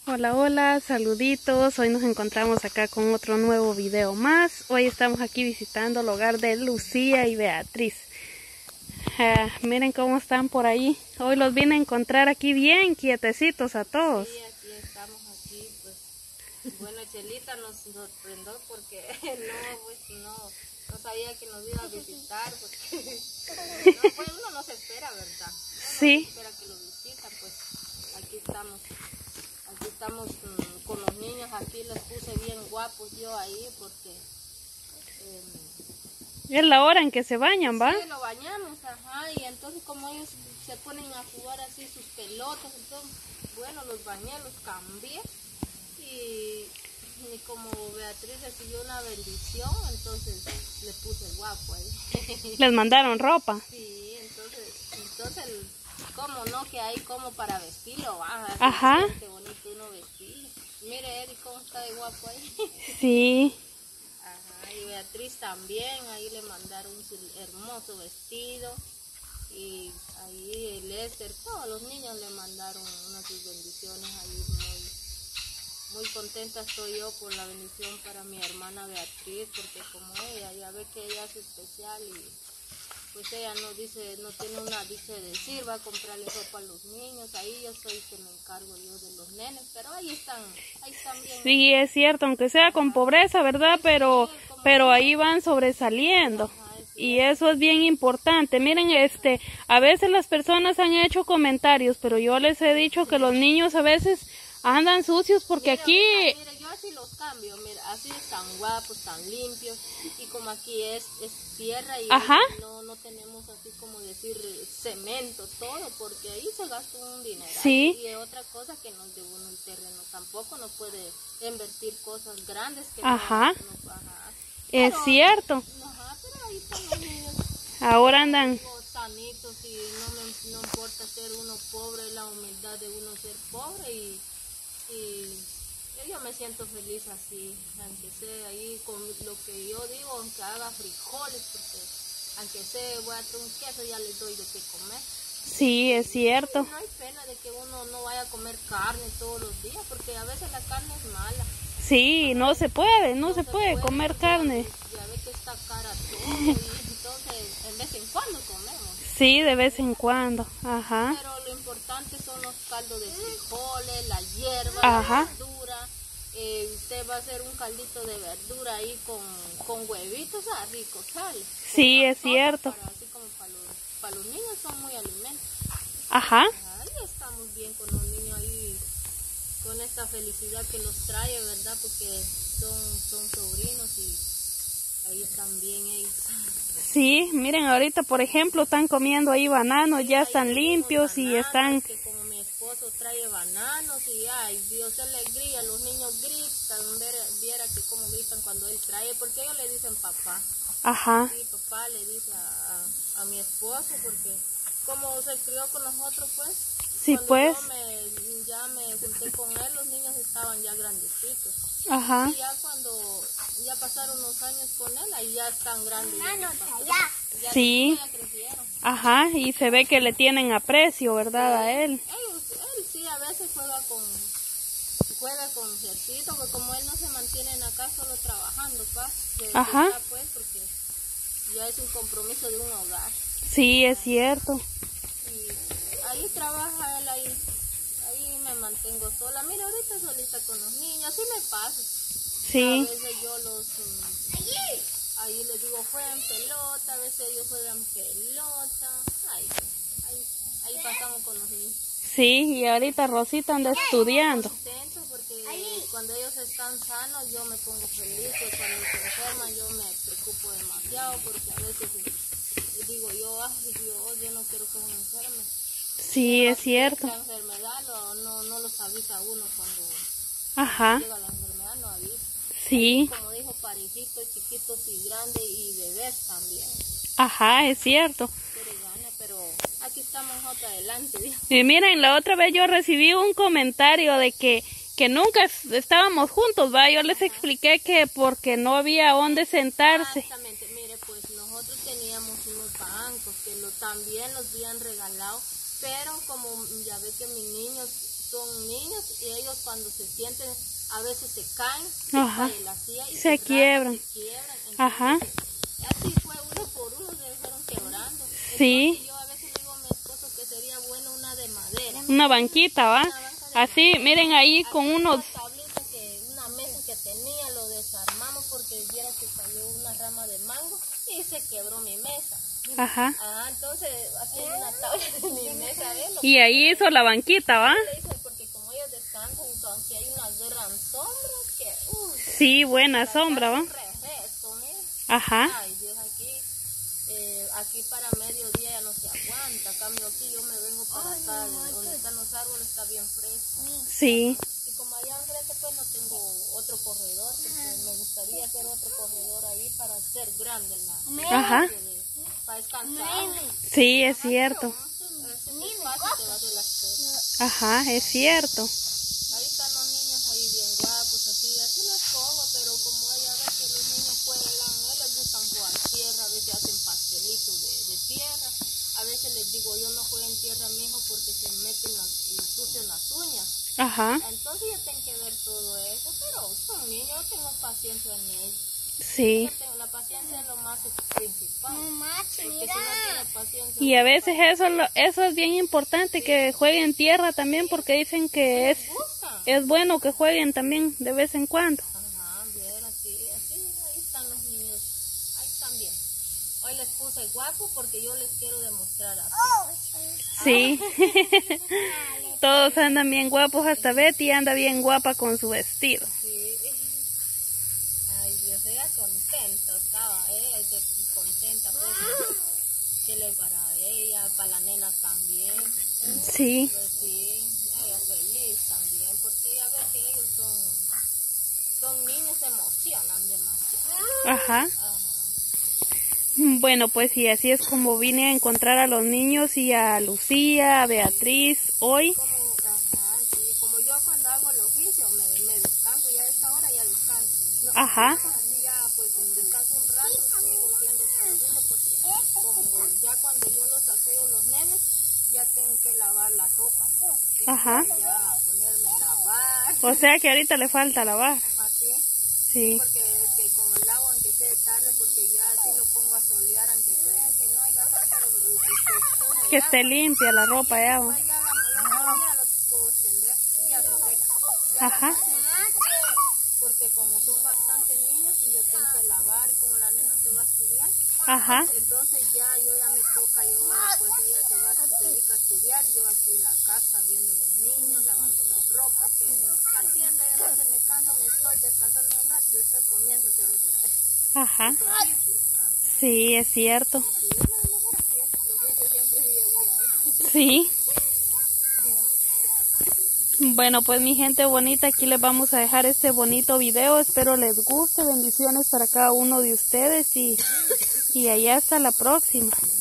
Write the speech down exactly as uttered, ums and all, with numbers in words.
Hola, hola, saluditos. Hoy nos encontramos acá con otro nuevo video más. Hoy estamos aquí visitando el hogar de Lucía y Beatriz. Uh, miren cómo están por ahí. Hoy los vine a encontrar aquí bien quietecitos a todos. Sí, aquí estamos, aquí, pues, bueno, Chelita nos sorprendió porque no, pues, no, no sabía que nos iba a visitar, porque no, pues, uno no se espera, ¿verdad? Uno Sí. no se espera que lo visita, pues, aquí estamos, aquí estamos um, con los niños, aquí les puse bien guapos yo ahí, porque... Eh, es la hora en que se bañan, ¿va? Sí, lo bañamos, ajá, y entonces como ellos se ponen a jugar así sus pelotas, entonces, bueno, los bañé, los cambié, y, y como Beatriz recibió una bendición, entonces le puse guapo ahí. Les mandaron ropa. Sí, entonces, entonces, ¿cómo no? Que hay como para vestirlo, baja, Ajá. qué bonito uno vestir. Mire, Eddie, cómo está de guapo ahí. Sí. Ajá, y Beatriz también, ahí le mandaron su hermoso vestido, y ahí el Esther, todos los niños le mandaron unas sus bendiciones ahí. Muy, muy contenta estoy yo por la bendición para mi hermana Beatriz, porque como ella, ya ve que ella es especial y pues ella no dice, no tiene una dicha de decir, va a comprarle ropa a los niños, ahí yo soy que me encargo yo de los nenes, pero ahí están, ahí están bien. Sí, es cierto, aunque sea con pobreza, ¿verdad? Pero, pero ahí van sobresaliendo. Y eso es bien importante. Miren, este, a veces las personas han hecho comentarios, pero yo les he dicho que los niños a veces andan sucios porque Mira, aquí... Mira, mira, yo así los cambio, mira, así están guapos, tan limpios, y como aquí es, es tierra y Ajá. no, no tenemos así como decir cemento, todo, porque ahí se gasta un dinero. Sí. Y otra cosa que nos de uno el terreno, tampoco no puede invertir cosas grandes que Ajá. no, no ajá. Es Pero, cierto. Ajá, pero ahí están los niños. Ahora andan... Sanitos, y no me no importa ser uno pobre, la humildad de uno ser pobre, y y yo me siento feliz así, aunque sea ahí con lo que yo digo, aunque haga frijoles, porque aunque sea voy a hacer un queso, ya les doy de qué comer. Sí, es cierto. Y no hay pena de que uno no vaya a comer carne todos los días, porque a veces la carne es mala. Sí, no se puede, no, No se, se puede, puede, comer ya, carne. Ya ve que está cara todo, y entonces en vez en cuando comemos. Sí, de vez en cuando, ajá. Pero lo importante son los caldos de frijoles, la hierba, Ajá. la verdura. Eh, usted va a hacer un caldito de verdura ahí con, con huevitos, ah, rico sale. Sí, es cierto. Para, así como para los, para los niños son muy alimentos. Ajá. Ahí estamos bien con los niños ahí, con esta felicidad que los trae, ¿verdad? Porque son, son sobrinos y ahí están bien ellos. Sí, miren, ahorita por ejemplo están comiendo ahí bananos, ya están limpios y están... Que como mi esposo trae bananos y ay, Dios, qué alegría, los niños gritan, ver, viera que como gritan cuando él trae, porque ellos le dicen papá. Ajá. Sí, papá le dice a, a, a mi esposo, porque como se crió con nosotros, pues, sí, cuando pues. yo me, ya me junté con él, los niños estaban ya grandecitos. Ajá. Y ya cuando ya pasaron unos años con él, ahí ya están grandes. Ya, ya sí. Ya crecieron. Ajá, y se ve que le tienen aprecio, ¿verdad? Sí. A él. Ellos, él sí, a veces juega con juega con Gertito, porque como él no se mantiene en acá solo trabajando, pues, de, Ajá. de acá, pues, porque ya es un compromiso de un hogar. Sí, es cierto. Y ahí trabaja él, ahí, ahí me mantengo sola. Mira, ahorita solita con los niños, así me pasa. Sí. A veces yo los... Um, ahí les digo, jueguen pelota, a veces ellos juegan pelota. Ahí, ahí, ahí pasamos con los niños. Sí, y ahorita Rosita anda estudiando. Contento porque cuando ellos están sanos yo me pongo feliz, pues cuando se enferman yo me preocupo demasiado, porque a veces digo yo, ay Dios, yo no quiero que se enfermen. Sí, pero es cierto. La enfermedad no, no, no los avisa a uno cuando Ajá. llega la enfermedad, no avisa. Sí. Como dijo, parejitos, chiquitos y grandes, y bebés también. Ajá, es cierto. Pero aquí estamos otra adelante. Dios. Y miren, la otra vez yo recibí un comentario de que, que nunca estábamos juntos, ¿va? Yo les expliqué que porque no había dónde sentarse. Exactamente, mire, pues nosotros teníamos unos bancos que lo, también los habían regalado, pero como ya ve que mis niños son niños y ellos cuando se sienten, a veces se caen, Ajá. se caen de la silla y Se se quiebran. Se quiebran. Entonces, Ajá. así fue uno por uno, se fueron quebrando. Sí. Entonces, yo a veces le digo a mi esposo que sería bueno una de madera. Una banquita, ¿va? Una banca de Así, madera. miren ahí con Aquí unos... Una tablita que, una mesa que tenía, lo desarmamos porque viera que cayó una rama de mango y se quebró mi mesa. Ajá. Ah, entonces aquí hay una tabla de mi mesa, ¿ves? Lo Y ahí hizo la banquita, ¿va? le dicen porque como ellos descansan, entonces hay una gran sombra que, uy, Sí, buena sombra, ¿va? un regreso, mira. Ajá. Ay, Dios, aquí, eh, aquí para mediodía ya no se aguanta. Cambio aquí, yo me vengo para acá, de donde están los árboles está bien fresco. Sí. Y como allá enfrente pues no tengo otro corredor, porque me gustaría hacer otro corredor ahí para hacer grande la, Ajá. de- para descansar. Sí, es cierto. Ese es fácil que va a hacer las cosas. Ajá, es cierto. Ahí están los niños ahí bien guapos, así, así los pongo, pero como ella ve que los niños juegan, a él les gustan jugar tierra, a veces hacen pastelitos de, de tierra, a veces les digo yo no jueguen tierra, mijo, porque se meten las, y ensucian las uñas. Ajá. Entonces yo tengo que ver todo eso, pero son niños, yo tengo paciencia en ellos. Sí. Yo tengo, la paciencia es lo más principal. Porque si no tiene paciencia, Y a veces eso, lo- eso es bien importante, que jueguen tierra también, porque dicen que es, gusta. es bueno que jueguen también de vez en cuando. Ajá, bien, así, así, ahí están los niños, ahí están bien. Hoy les puse guapo porque yo les quiero demostrar así. Sí. Todos andan bien guapos, hasta Betty anda bien guapa con su vestido. Sí. Ay, Dios, ella contenta estaba, ella y contenta, pues, que le para ella, para la nena también. Sí. Pues sí, ella feliz también, porque ella ve que ellos son, son niños, se emocionan demasiado. Ajá. Ajá. Bueno, pues sí, así es como vine a encontrar a los niños y a Lucía, a Beatriz hoy. Como, ajá, sí, como yo cuando hago el oficio me, me descanso, ya a esta hora ya descanso. No, Ajá. así ya pues descanso un rato, sigo haciendo otro oficio porque como ya cuando yo los aseo los nenes, ya tengo que lavar la ropa. Tengo Ajá. que ya ponerme a lavar, O sea que ahorita le falta lavar. así. Sí. Porque es que como el agua aunque sea tarde, porque ya así lo pongo a solear, aunque sea que no haya sol, pero eh, este, escurre Que el esté agua. limpia la ropa ya. Pues ya la, la, ya lo puedo extender y ya se seca. Ya Ajá. porque como son bastantes niños y yo tengo que lavar, y como la nena se va a estudiar, Ajá. entonces ya yo ya me toca, yo pues ella se va a se dedica a estudiar, yo aquí en la casa viendo los niños, lavando la ropa, que haciendo, yo no se me canso, me estoy descansando un rato, después comienzo a hacer otra vez. Ajá. Los oficios, ajá. Sí, es cierto. Sí, no, mejor así es, los oficios siempre día a día, ¿eh? Sí. Bueno, pues mi gente bonita, aquí les vamos a dejar este bonito video. Espero les guste. Bendiciones para cada uno de ustedes y, y allá hasta la próxima.